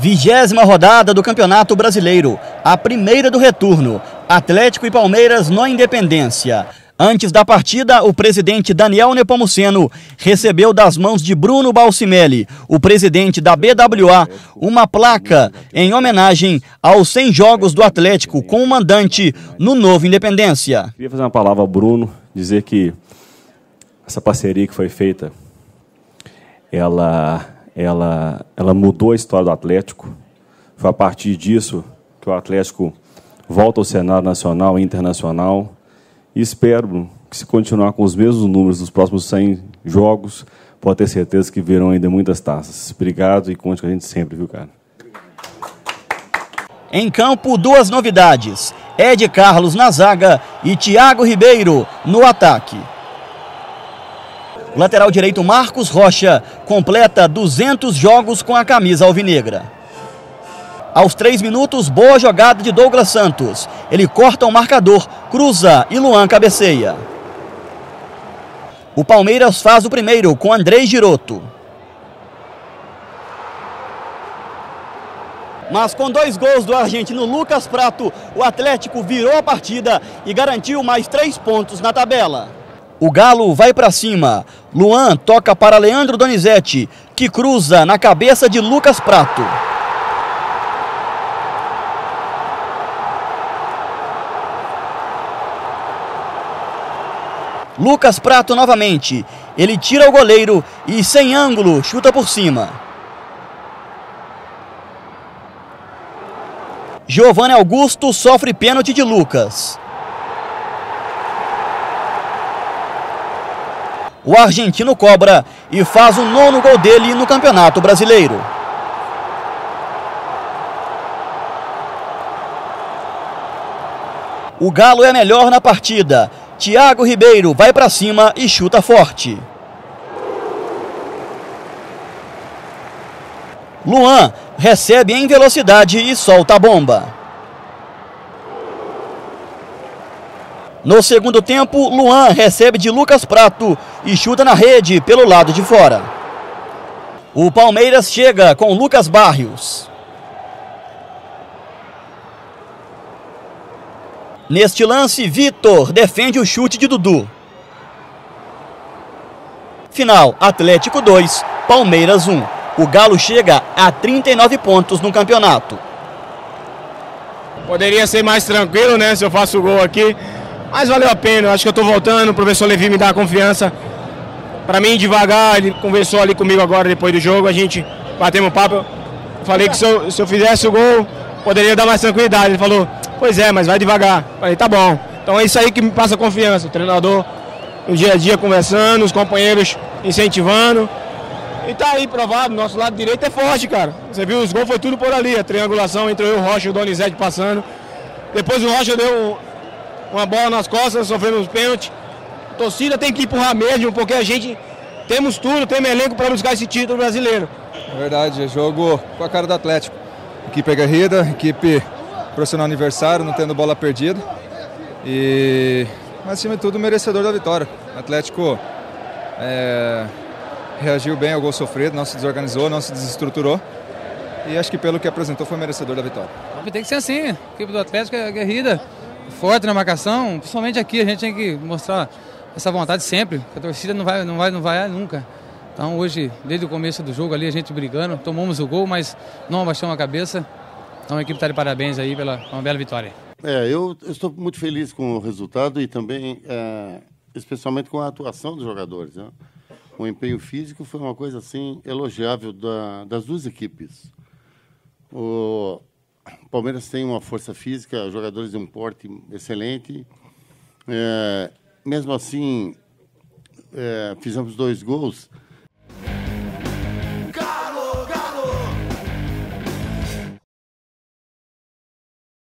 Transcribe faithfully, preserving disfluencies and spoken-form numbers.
Vigésima rodada do Campeonato Brasileiro, a primeira do retorno, Atlético e Palmeiras no Independência. Antes da partida, o presidente Daniel Nepomuceno recebeu das mãos de Bruno Balcimelli, o presidente da B W A, uma placa em homenagem aos cem jogos do Atlético com o mandante no novo Independência. Queria fazer uma palavra ao Bruno, dizer que essa parceria que foi feita, ela, ela, ela mudou a história do Atlético. Foi a partir disso que o Atlético volta ao cenário nacional e internacional. E espero que, se continuar com os mesmos números dos próximos cem jogos, pode ter certeza que virão ainda muitas taças. Obrigado e conte com a gente sempre, viu, cara? Em campo, duas novidades. Ed Carlos na zaga e Thiago Ribeiro no ataque. O lateral direito Marcos Rocha completa duzentos jogos com a camisa alvinegra. Aos três minutos, boa jogada de Douglas Santos. Ele corta o marcador, cruza e Luan cabeceia. O Palmeiras faz o primeiro com Andrei Giroto. Mas com dois gols do argentino Lucas Prato, o Atlético virou a partida e garantiu mais três pontos na tabela. O Galo vai para cima. Luan toca para Leandro Donizete, que cruza na cabeça de Lucas Prato. Lucas Prato novamente, ele tira o goleiro e sem ângulo chuta por cima. Giovanni Augusto sofre pênalti de Lucas. O argentino cobra e faz o nono gol dele no Campeonato Brasileiro. O Galo é melhor na partida. Thiago Ribeiro vai para cima e chuta forte. Luan recebe em velocidade e solta a bomba. No segundo tempo, Luan recebe de Lucas Prato e chuta na rede pelo lado de fora. O Palmeiras chega com Lucas Barrios. Neste lance, Vitor defende o chute de Dudu. Final, Atlético dois, Palmeiras um. O Galo chega a trinta e nove pontos no campeonato. Poderia ser mais tranquilo, né, se eu faço o gol aqui, mas valeu a pena. Eu acho que eu estou voltando, o professor Levi me dá a confiança para mim devagar. Ele conversou ali comigo agora depois do jogo, a gente batemos um papo. Eu falei que se eu, se eu fizesse o gol, poderia dar mais tranquilidade. Ele falou: pois é, mas vai devagar. Falei, tá bom. Então é isso aí que me passa confiança. O treinador no dia a dia conversando, os companheiros incentivando. E tá aí provado, nosso lado direito é forte, cara. Você viu, os gols foi tudo por ali. A triangulação entre eu, o Rocha e o Donizete passando. Depois o Rocha deu uma bola nas costas, sofrendo os pênaltis. A torcida tem que empurrar mesmo, porque a gente temos tudo, temos elenco para buscar esse título brasileiro. É verdade, é jogo com a cara do Atlético. Equipe aguerrida, equipe profissional aniversário, não tendo bola perdida. E, mas acima de tudo, merecedor da vitória. O Atlético é, reagiu bem ao gol sofrido, não se desorganizou, não se desestruturou. E acho que pelo que apresentou foi merecedor da vitória. Tem que ser assim, a equipe do Atlético é aguerrida, forte na marcação. Principalmente aqui, a gente tem que mostrar essa vontade sempre. A torcida não vai, não vai, não vai nunca. Então hoje, desde o começo do jogo ali, a gente brigando, tomamos o gol, mas não abaixamos a cabeça. Então a equipe está de parabéns aí pela uma bela vitória. É, eu, eu estou muito feliz com o resultado e também, é, especialmente com a atuação dos jogadores, né? O empenho físico foi uma coisa assim elogiável da, das duas equipes. O Palmeiras tem uma força física, jogadores de um porte excelente. É, mesmo assim, é, fizemos dois gols.